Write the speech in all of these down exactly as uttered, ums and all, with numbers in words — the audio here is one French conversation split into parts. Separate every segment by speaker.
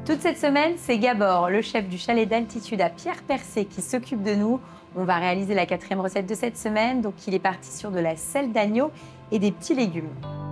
Speaker 1: Toute cette semaine, c'est Gabor, le chef du chalet d'altitude à Pierre-Percé, qui s'occupe de nous. On va réaliser la quatrième recette de cette semaine. Donc, il est parti sur de la selle d'agneau et des petits légumes.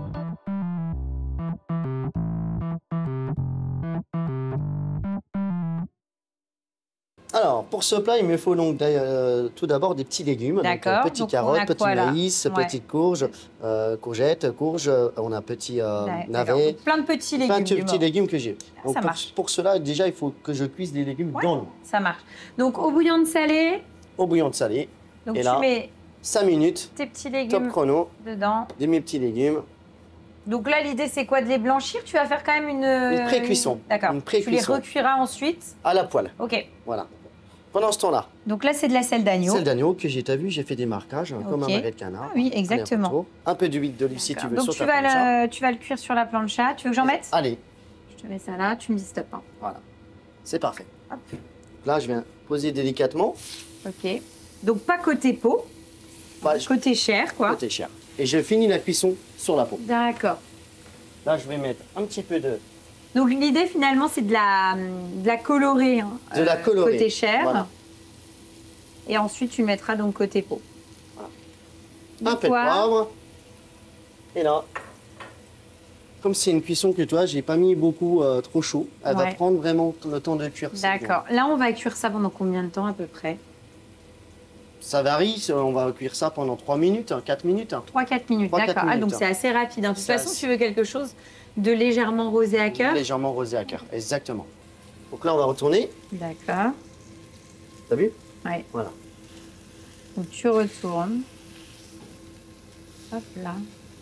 Speaker 2: Alors, pour ce plat, il me faut donc euh, tout d'abord des petits légumes.
Speaker 1: D'accord.
Speaker 2: Donc, euh, petites
Speaker 1: donc,
Speaker 2: carottes, petits maïs,
Speaker 1: ouais.
Speaker 2: petites courges, euh, courgettes, courges. On a petits euh, navets.
Speaker 1: Donc, plein de petits légumes.
Speaker 2: Plein de petits légumes que j'ai.
Speaker 1: Ça
Speaker 2: pour,
Speaker 1: marche.
Speaker 2: pour cela, déjà, il faut que je cuise les légumes
Speaker 1: ouais,
Speaker 2: dans l'eau.
Speaker 1: Ça marche. Donc, au bouillon de salé.
Speaker 2: Au bouillon de salé.
Speaker 1: Donc,
Speaker 2: et
Speaker 1: tu
Speaker 2: là,
Speaker 1: mets
Speaker 2: cinq minutes.
Speaker 1: Tes petits légumes
Speaker 2: top chrono.
Speaker 1: Dedans.
Speaker 2: Des mes petits légumes.
Speaker 1: Donc là, l'idée, c'est quoi? De les blanchir? Tu vas faire quand même une...
Speaker 2: Une pré-cuisson.
Speaker 1: D'accord. Tu les recuiras ensuite?
Speaker 2: À la poêle.
Speaker 1: Ok.
Speaker 2: Voilà. Pendant ce temps-là.
Speaker 1: Donc là, c'est de la selle d'agneau.
Speaker 2: Selle d'agneau que j'ai, t'as vu, j'ai fait des marquages, okay. Comme un marais de canard.
Speaker 1: Ah oui, exactement.
Speaker 2: Un peu d'huile d'olive si tu veux.
Speaker 1: Donc
Speaker 2: sur
Speaker 1: tu,
Speaker 2: ta
Speaker 1: vas
Speaker 2: plancha.
Speaker 1: le, tu vas le cuire sur la plancha. Tu veux que j'en mette?
Speaker 2: Allez.
Speaker 1: Je te mets ça là, tu me dis stop. Hein.
Speaker 2: Voilà. C'est parfait.
Speaker 1: Hop.
Speaker 2: Là, je viens poser délicatement.
Speaker 1: Ok. Donc pas côté peau, bah, côté je... chair, quoi.
Speaker 2: Côté chair. Et je finis la cuisson sur la peau.
Speaker 1: D'accord.
Speaker 2: Là, je vais mettre un petit peu de...
Speaker 1: Donc l'idée, finalement, c'est de la, de la colorer. Hein,
Speaker 2: de la colorer.
Speaker 1: Côté chair.
Speaker 2: Voilà.
Speaker 1: Et ensuite, tu le mettras donc côté peau.
Speaker 2: Voilà. Un peu de poivre. Et là, comme c'est une cuisson que toi, j'ai pas mis beaucoup euh, trop chaud. Elle ouais. va prendre vraiment le temps de cuire.
Speaker 1: D'accord. Là, on va cuire ça pendant combien de temps à peu près?
Speaker 2: Ça varie. On va cuire ça pendant trois minutes, quatre minutes.
Speaker 1: trois à quatre minutes, d'accord. Ah, donc c'est assez rapide. De toute façon, assez... tu veux quelque chose de légèrement rosé à cœur?
Speaker 2: Légèrement rosé à cœur, exactement. Donc là, on va retourner.
Speaker 1: D'accord.
Speaker 2: T'as vu?
Speaker 1: Oui.
Speaker 2: Voilà.
Speaker 1: Donc tu retournes. Hop là.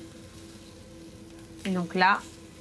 Speaker 1: Et donc là,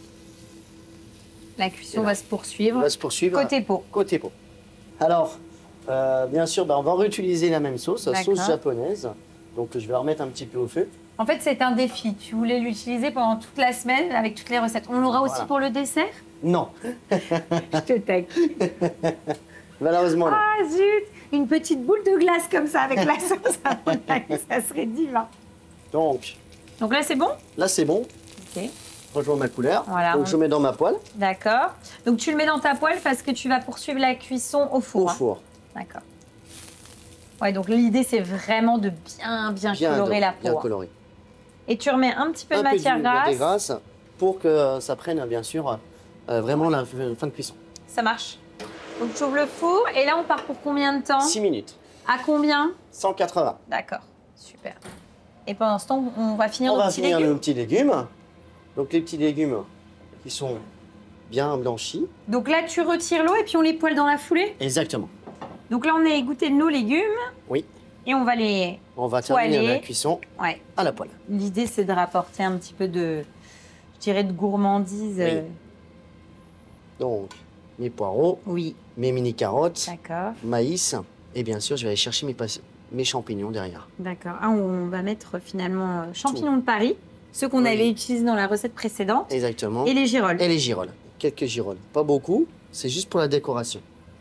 Speaker 1: la cuisson là, va se poursuivre.
Speaker 2: Va se poursuivre.
Speaker 1: Côté peau.
Speaker 2: Côté peau. Alors, euh, bien sûr, bah, on va réutiliser la même sauce, la sauce japonaise. Donc je vais la remettre un petit peu au feu.
Speaker 1: En fait, c'est un défi. Tu voulais l'utiliser pendant toute la semaine avec toutes les recettes. On l'aura aussi voilà. Pour le dessert?
Speaker 2: Non.
Speaker 1: Je te taquine.
Speaker 2: Malheureusement, non.
Speaker 1: Ah zut! Une petite boule de glace comme ça avec la sauce, ça serait divin.
Speaker 2: Donc.
Speaker 1: Donc là, c'est bon?
Speaker 2: Là, c'est bon.
Speaker 1: Ok.
Speaker 2: Rejoins ma couleur.
Speaker 1: Voilà,
Speaker 2: donc, on... je mets dans ma poêle.
Speaker 1: D'accord. Donc, tu le mets dans ta poêle parce que tu vas poursuivre la cuisson au four.
Speaker 2: Au
Speaker 1: hein.
Speaker 2: four.
Speaker 1: D'accord. Ouais, donc l'idée, c'est vraiment de bien, bien, bien colorer la peau.
Speaker 2: Bien colorer.
Speaker 1: Et tu remets un petit peu
Speaker 2: un
Speaker 1: de matière
Speaker 2: peu
Speaker 1: grasse.
Speaker 2: De grasse pour que ça prenne, bien sûr, euh, vraiment la fin de cuisson.
Speaker 1: Ça marche. Donc, tu ouvres le four et là, on part pour combien de temps?
Speaker 2: six minutes.
Speaker 1: À combien?
Speaker 2: cent quatre-vingts.
Speaker 1: D'accord, super. Et pendant ce temps, on va finir
Speaker 2: on
Speaker 1: nos
Speaker 2: va
Speaker 1: petits
Speaker 2: finir
Speaker 1: légumes.
Speaker 2: nos petits légumes. Donc, les petits légumes qui sont bien blanchis.
Speaker 1: Donc là, tu retires l'eau et puis on les poêle dans la foulée?
Speaker 2: Exactement.
Speaker 1: Donc là, on a égoutté nos légumes.
Speaker 2: Oui.
Speaker 1: Et on va les
Speaker 2: On va
Speaker 1: poêler.
Speaker 2: terminer la cuisson
Speaker 1: ouais.
Speaker 2: à la poêle.
Speaker 1: L'idée, c'est de rapporter un petit peu de, je dirais, de gourmandise.
Speaker 2: Oui. Donc, mes poireaux,
Speaker 1: oui.
Speaker 2: mes mini carottes,
Speaker 1: maïs,
Speaker 2: et bien sûr, je vais aller chercher mes, mes champignons derrière.
Speaker 1: D'accord. Ah, on va mettre finalement champignons Tout. de Paris, ceux qu'on oui. avait utilisés dans la recette précédente.
Speaker 2: Exactement.
Speaker 1: Et les girolles.
Speaker 2: Et les girolles. Quelques girolles. Pas beaucoup, c'est juste pour la décoration.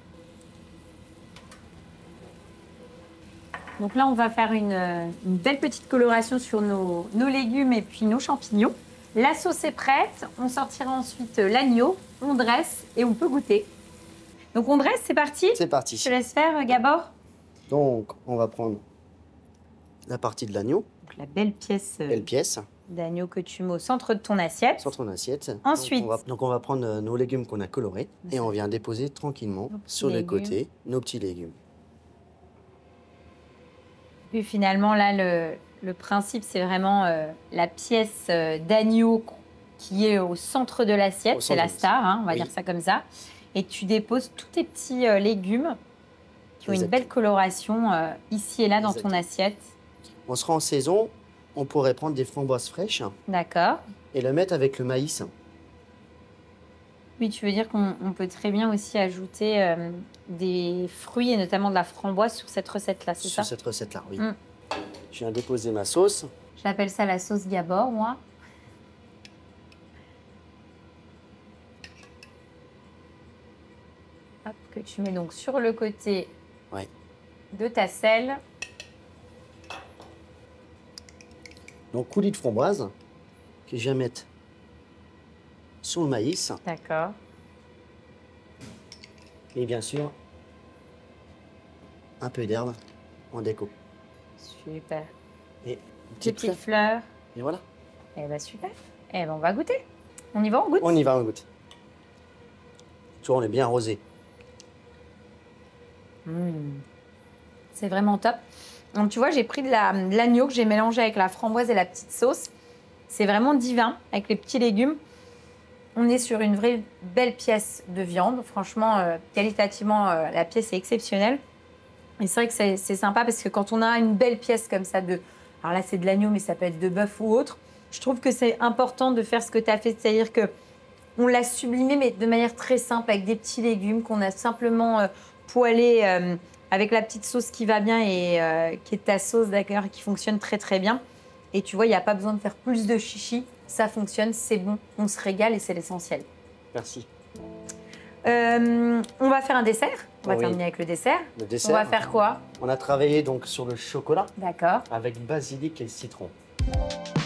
Speaker 1: Donc là, on va faire une, une belle petite coloration sur nos, nos légumes et puis nos champignons. La sauce est prête. On sortira ensuite l'agneau. On dresse et on peut goûter. Donc on dresse, c'est parti?
Speaker 2: C'est parti.
Speaker 1: Je te laisse faire, Gabor.
Speaker 2: Donc on va prendre la partie de l'agneau.
Speaker 1: La belle pièce,
Speaker 2: belle pièce.
Speaker 1: d'agneau que tu mets au centre de ton assiette.
Speaker 2: Sur ton assiette.
Speaker 1: Ensuite.
Speaker 2: Donc on va, donc on va prendre nos légumes qu'on a colorés et on vient déposer tranquillement sur les côtés nos petits légumes.
Speaker 1: Puis finalement, là, le, le principe, c'est vraiment euh, la pièce euh, d'agneau qui est au centre de l'assiette. C'est la star, hein, on va oui. dire ça comme ça. Et tu déposes tous tes petits euh, légumes qui ont Exactement. une belle coloration euh, ici et là dans Exactement. ton assiette.
Speaker 2: On sera en saison, on pourrait prendre des framboises fraîches.
Speaker 1: D'accord.
Speaker 2: Et le mettre avec le maïs.
Speaker 1: Oui, tu veux dire qu'on peut très bien aussi ajouter euh, des fruits et notamment de la framboise sur cette recette-là, c'est ça?
Speaker 2: Sur cette recette-là, oui. Mm. Je viens déposer ma sauce.
Speaker 1: J'appelle ça la sauce Gabor, moi. Hop, que tu mets donc sur le côté
Speaker 2: ouais.
Speaker 1: de ta selle.
Speaker 2: Donc, coulis de framboise que je viens mettre sur le maïs.
Speaker 1: D'accord.
Speaker 2: Et bien sûr, un peu d'herbe en déco.
Speaker 1: Super.
Speaker 2: Et
Speaker 1: des petites fleurs.
Speaker 2: Et voilà.
Speaker 1: Eh ben super. Eh ben on va goûter. On y va, on goûte?
Speaker 2: On y va, on goûte. Tu vois, on est bien arrosé.
Speaker 1: Mmh. C'est vraiment top. Donc tu vois, j'ai pris de l'agneau que j'ai mélangé avec la framboise et la petite sauce. C'est vraiment divin avec les petits légumes. On est sur une vraie belle pièce de viande. Franchement, euh, qualitativement, euh, la pièce est exceptionnelle. Et c'est vrai que c'est sympa parce que quand on a une belle pièce comme ça de... Alors là, c'est de l'agneau, mais ça peut être de bœuf ou autre. Je trouve que c'est important de faire ce que tu as fait. C'est-à-dire qu'on l'a sublimé, mais de manière très simple, avec des petits légumes qu'on a simplement euh, poêlés euh, avec la petite sauce qui va bien et euh, qui est ta sauce, d'accord, qui fonctionne très, très bien. Et tu vois, il n'y a pas besoin de faire plus de chichi. Ça fonctionne, c'est bon, on se régale et c'est l'essentiel.
Speaker 2: Merci.
Speaker 1: Euh, on va faire un dessert. On va
Speaker 2: oui.
Speaker 1: terminer avec le dessert.
Speaker 2: Le dessert.
Speaker 1: On va faire quoi?
Speaker 2: On a travaillé donc sur le chocolat.
Speaker 1: D'accord.
Speaker 2: Avec basilic et citron.